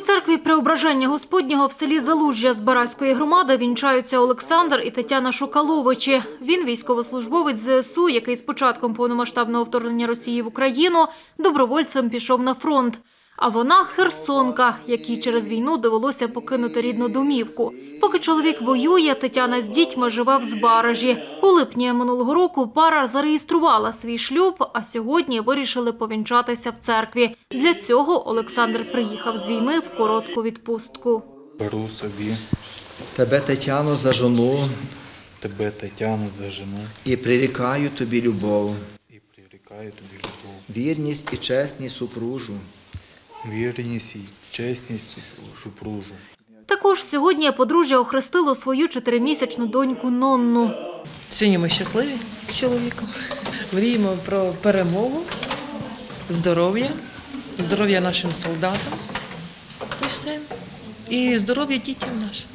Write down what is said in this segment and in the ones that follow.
церкві Преображення Господнього в селі Залужжя Збаразької громади вінчаються Олександр і Тетяна Шукаловичі. Він військовослужбовець ЗСУ, який з початком повномасштабного вторгнення Росії в Україну добровольцем пішов на фронт. А вона – херсонка, якій через війну довелося покинути рідну домівку. Поки чоловік воює, Тетяна з дітьми живе в Збаражі. У липні минулого року пара зареєструвала свій шлюб, а сьогодні вирішили повінчатися в церкві. Для цього Олександр приїхав з війни в коротку відпустку. Беру собі тебе, Тетяно, за жону, тебе, Тетяну, за жену і прирікаю тобі любов, вірність і чесність супружу. Вірність і чесність супружу. Також сьогодні подружжя охрестило свою 4-місячну доньку Нонну. Сьогодні ми щасливі з чоловіком. Мріємо про перемогу, здоров'я нашим солдатам і все. І здоров'я дітям нашим.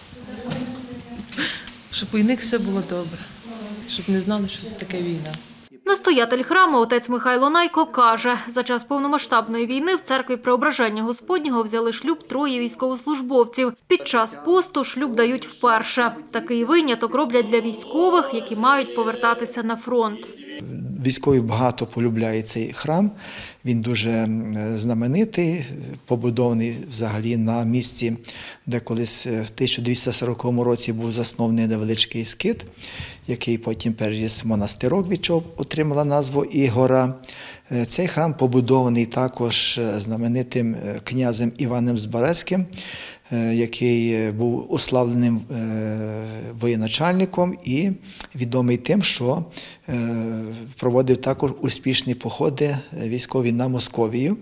Щоб у них все було добре, щоб не знали, що це таке війна. Настоятель храму отець Михайло Найко каже, за час повномасштабної війни в церкві Преображення Господнього взяли шлюб 3 військовослужбовців. Під час посту шлюб дають вперше. Такий виняток роблять для військових, які мають повертатися на фронт. Військові багато полюбляють цей храм, він дуже знаменитий, побудований взагалі на місці, де колись в 1240 році був заснований невеличкий скит, який потім переріс в монастирок, від чого отримала назву Ігора. Цей храм побудований також знаменитим князем Іваном Збаразьким, який був уславленим воєначальником і відомий тим, що проводив також успішні походи військові на Московію.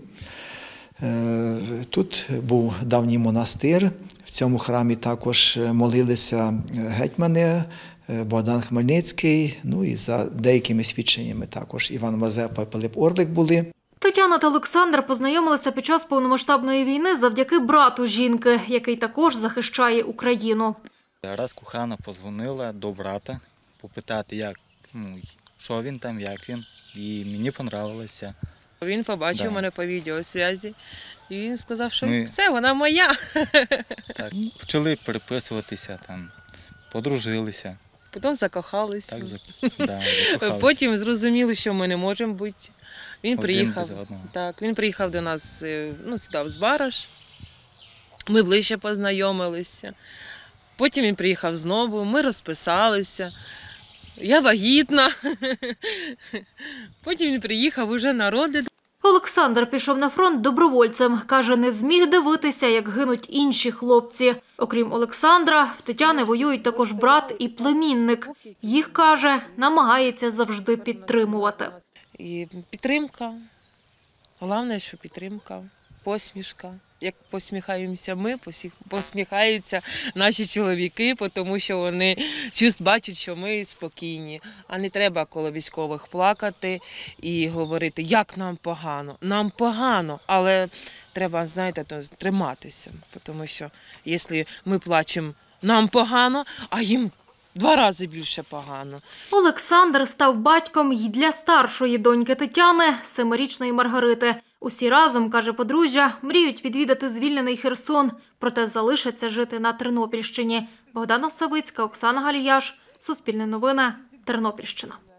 Тут був давній монастир, в цьому храмі також молилися гетьмани, Богдан Хмельницький, ну і за деякими свідченнями також Іван Мазепа і Пилип Орлик були. Тетяна та Олександр познайомилися під час повномасштабної війни завдяки брату жінки, який також захищає Україну. Раз кохана подзвонила до брата, попитати, що він там, як він, і мені понравилося. Він побачив мене по відеозв'язі, і він сказав, що все, вона моя. Так, почали переписуватися, подружилися. Потім закохалися. Закохалися. Потім зрозуміли, що ми не можемо бути. Він приїхав до нас сюди, в Збараж. Ми ближче познайомилися. Потім він приїхав знову, ми розписалися. Я вагітна. Потім він приїхав, уже народив. Олександр пішов на фронт добровольцем. Каже, не зміг дивитися, як гинуть інші хлопці. Окрім Олександра, в Тетяни воюють також брат і племінник. Їх, каже, намагається завжди підтримувати. І підтримка. Головне, що підтримка, посмішка. Як посміхаємося ми, посміхаються наші чоловіки, тому що вони бачать, що ми спокійні. А не треба коло військових плакати і говорити, як нам погано. Нам погано, але треба, триматися. Тому що, якщо ми плачемо, нам погано, а їм 2 рази більше погано. Олександр став батьком й для старшої доньки Тетяни, 7-річної Маргарити. Усі разом, каже подружжя, мріють відвідати звільнений Херсон, проте залишаться жити на Тернопільщині. Богдана Савицька, Оксана Галіяш, Суспільне новини, Тернопільщина.